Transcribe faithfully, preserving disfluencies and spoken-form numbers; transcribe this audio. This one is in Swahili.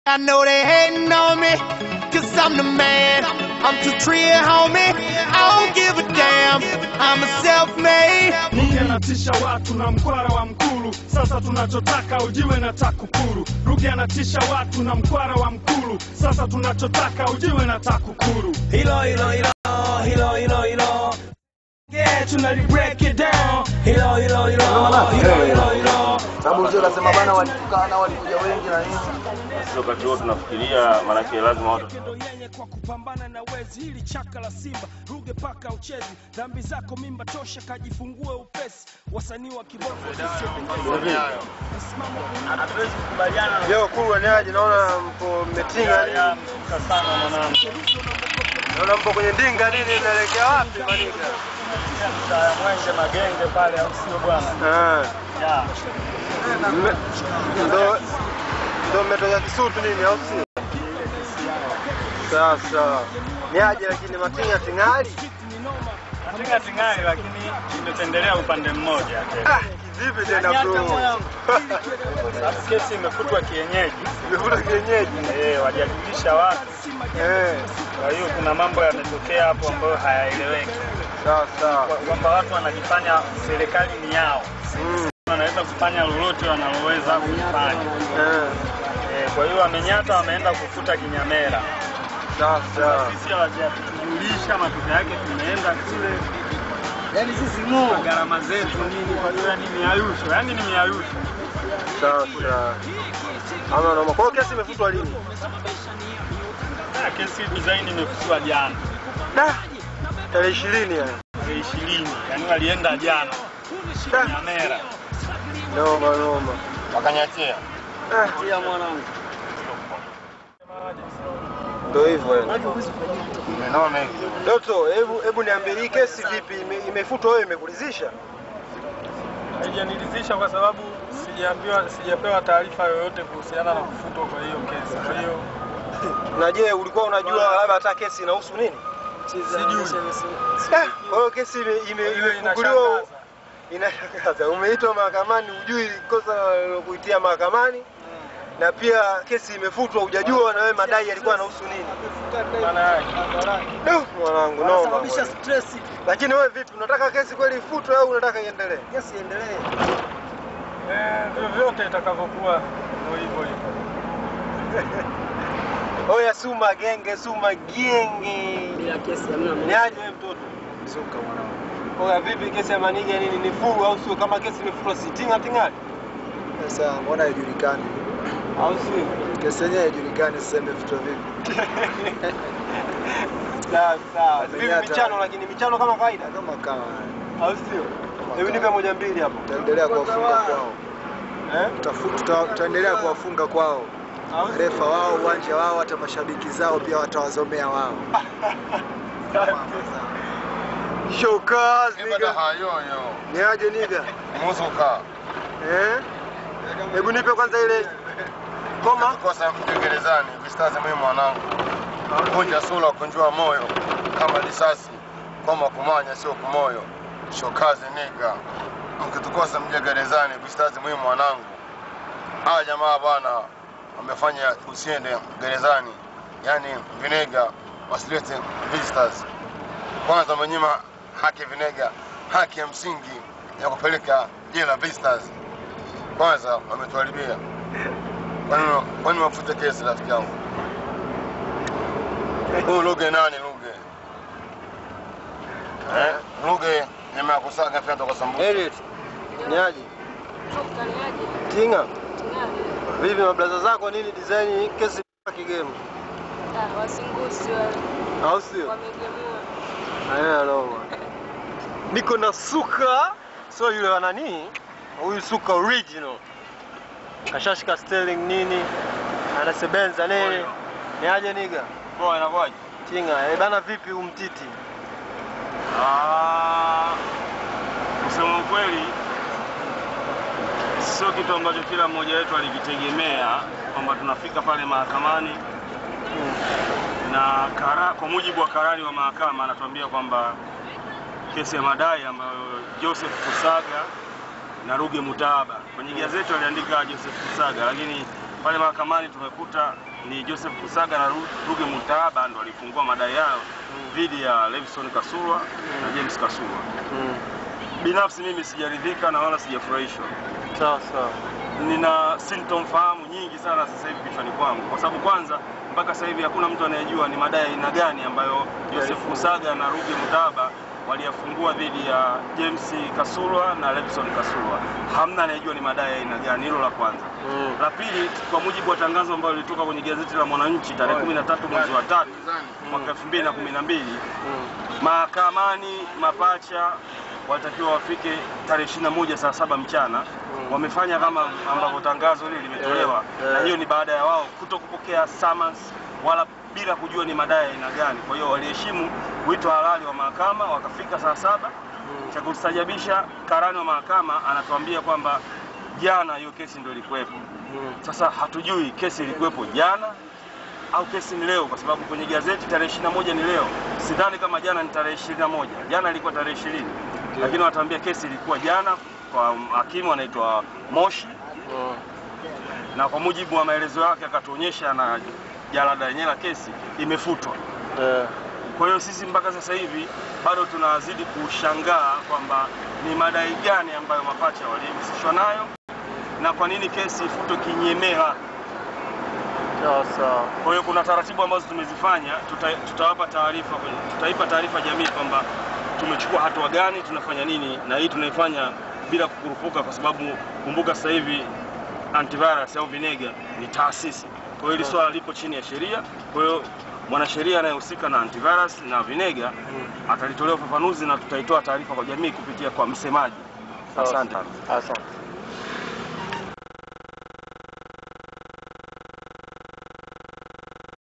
I know they hating on me, cause I'm the man. I'm too tree, homie. I don't give a damn. I'm a self-made. Ruge anatisha watu na mkwara wa mkulu. Sasa tunachotaka ujiwe na takukuru. Ruge anatisha watu na mkwara wa mkulu. Sasa tunachotaka ujiwe na takukuru. Hilo hilo hilo hilo hilo hilo. Yeah, tunali break it down. Hilo hilo hilo hilo hilo hilo. Sababu mzee anasema bana walitukana walikuja wengi na nini. Sio kati wote tunafikiria maana yake lazima watu yenye kwa kupambana na wezi hili chaka la Simba. Ruge paka uchezi dhambi zako mimba tosha kajifungue upesi. Wasanii wa kibongo sisi hatuwezi kukubaliana. Leo kuru ni aje naona mpo mmetinga sana mwanangu. Naona mpo kwenye ndinga nini inaelekea wapi manika? Mtaa Mwenge Magenge pale au sio bwana? Eh. Ya. Ndo ndo mmetoka Kisutu nini au sio? Sasa ni aje lakini matinga tingali? Matinga tingali lakini imetendelea upande mmoja. Ah, vipi tena bro? Sababu kesi imefutwa kienyeji. Imefutwa kienyeji. Eh, wajajulisha watu. Eh. Kwa hiyo kuna mambo yametokea hapo ambayo hayaeleweki. Sawa sawa. Kwamba watu wanajifanya serikali ni yao. Mm. Wanaweza kufanya lolote wanaloweza kufanya. Eh. Eh, kwa hiyo wamenyata wameenda kufuta kinyamera. Sawa sawa. Sisi hawajajulisha matokeo yake tumeenda kule. Yaani sisi ngo gharama zetu nini kwa hiyo ni miayusho, yaani ni miayusho. Sawa sawa. Ama naomba kwa kesi imefutwa lini? Ah, kesi design imefutwa jana. Da. Tarehe ishirini yani. Tarehe ishirini, yaani walienda jana. Kinyamera. Noma noma. wakanyachia. Ah, tia mwanangu. Ndio hivyo yani. Umeona hivi. Doto, hebu hebu niambie hii kesi vipi imefutwa wewe imekulizisha? Haijaniridhisha kwa sababu sijaambiwa sijapewa taarifa yoyote kuhusiana na kufutwa kwa hiyo kesi. Kwa hiyo na je, ulikuwa unajua labda hata kesi inahusu nini? Sijui. Kwa hiyo kesi imefunguliwa inashakaza. Umeitwa mahakamani hujui kosa lilokuitia mahakamani. Na pia kesi imefutwa hujajua na wewe madai yalikuwa yanahusu nini? Maana yake. Ndio mwanangu noma. Sababisha stress. Lakini wewe vipi? Unataka kesi kweli ifutwe au unataka iendelee? Kesi iendelee. Eh, vyovyote itakavyokuwa ndio hivyo hivyo. Oya suma genge, suma genge. Bila kesi hamna mambo. Ni aje wewe mtoto? Mzuka mwanangu. Oya vipi kesi ya Maniga nini ni full au sio? Kama kesi imefutwa sitinga tingali? Sasa mbona haijulikani? Au sio? Kesi yenyewe haijulikani sasa imefutwa vipi? Sawa sawa. Vipi michano lakini michano kama kawaida kama kama. Au sio? Hebu nipe moja mbili hapo. Tutaendelea kuwafunga kwao. Eh? Tutafuta tutaendelea kuwafunga kwao. Refa wao, uwanja wao, hata mashabiki zao pia watawazomea wao. Showcase niga. Hayo yo. Ni aje niga? Muzuka. Eh? Hebu nipe kwanza ile koma kosa gerezani, vistaze mimi mwanangu. Kunja sura kunjua moyo kama risasi. Koma kumanya sio kumoyo. Showcase niga. Mkitukosa mje gerezani, vistaze mimi mwanangu. Hawa jamaa bwana wamefanya usiende gerezani. Yaani Vinega wasilete visitors. Kwanza mwenyima haki Vinega, haki ya msingi ya kupeleka jela visitors. Kwanza wametuharibia. Kwani kwani wafute kesi rafiki yangu? Huyu Ruge nani Ruge? Eh? Ruge nimeakusaga fedha kwa sambusa. Elliot. Ni aje? Tinga. Vipi mablaza zako nini design kesi kigemu? Ah, wasinguzi wale. Au sio? Wamegemua. Haya noma. Niko na Suka, so yule wa nani? Huyu Suka original. Kashashika sterling nini? Anasebenza nini? Ni aje niga? Poa inakuaje? Tinga, eh bana vipi umtiti? Ah. Kusema kweli sio kitu ambacho kila mmoja wetu alikitegemea kwamba tunafika pale mahakamani hmm. na kara, kwa mujibu wa karari wa mahakama anatuambia kwamba kesi ya madai ambayo Joseph Kusaga na Ruge Mutahaba. Kwenye gazeti aliandika Joseph Kusaga lakini Pale mahakamani tumekuta ni Joseph Kusaga na Ruge Mutahaba ndo walifungua madai yao dhidi ya Levison Kasulwa na James Kasulwa. Mm. Binafsi mimi sijaridhika na wala sijafurahishwa. Sawa sawa. Nina sintomfahamu nyingi sana sasa hivi kichwani kwangu, kwa sababu kwanza mpaka sasa hivi hakuna mtu anayejua ni madai aina gani ambayo Joseph Kusaga na Ruge Mutahaba waliyafungua dhidi ya James Kasulwa na Levison Kasulwa. Hamna anayejua ni madai aina gani, hilo la kwanza. Mm. La pili, kwa mujibu wa tangazo ambalo lilitoka kwenye gazeti la Mwananchi tarehe kumi na tatu mwezi wa tatu mwaka elfu mbili na kumi na mbili, mahakamani Mapacha walitakiwa wafike tarehe ishirini na moja saa saba mchana. Mm. Wamefanya kama ambavyo tangazo hili limetolewa, yeah, yeah. Na hiyo ni baada ya wao kutokupokea summons wala bila kujua ni madai aina gani. Kwa hiyo waliheshimu wito halali wa mahakama, wakafika saa saba. Mm. Cha kustajabisha, karani wa mahakama anatuambia kwamba jana hiyo kesi ndio ilikuwepo. Mm. Sasa hatujui kesi ilikuwepo jana au kesi ni leo, kwa sababu kwenye gazeti tarehe ishirini na moja ni leo. Sidhani kama jana ni tarehe ishirini na moja. Jana ilikuwa tarehe ishirini. Yeah. Lakini wanatuambia kesi ilikuwa jana kwa hakimu anaitwa Moshi. Mm. Na kwa mujibu wa maelezo yake akatuonyesha na jalada yenyewe la kesi imefutwa. Yeah. Kwa hiyo sisi mpaka sasa hivi bado tunazidi kushangaa kwamba ni madai gani ambayo Mapacha walihusishwa nayo na kwa nini kesi ifutwe kinyemela. Sawa sawa. Kwa hiyo kuna taratibu ambazo tumezifanya, tuta, tutawapa taarifa, tutaipa taarifa jamii kwamba tumechukua hatua gani, tunafanya nini, na hii tunaifanya bila kukurupuka, kwa sababu kumbuka sasa hivi antivirus au Vinega ni taasisi. Kwa hiyo hili swala lipo chini ya sheria. Kwa hiyo mwanasheria anayehusika na antivirus na Vinega atalitolea ufafanuzi na tutaitoa taarifa kwa jamii kupitia kwa msemaji. Asante. Asante.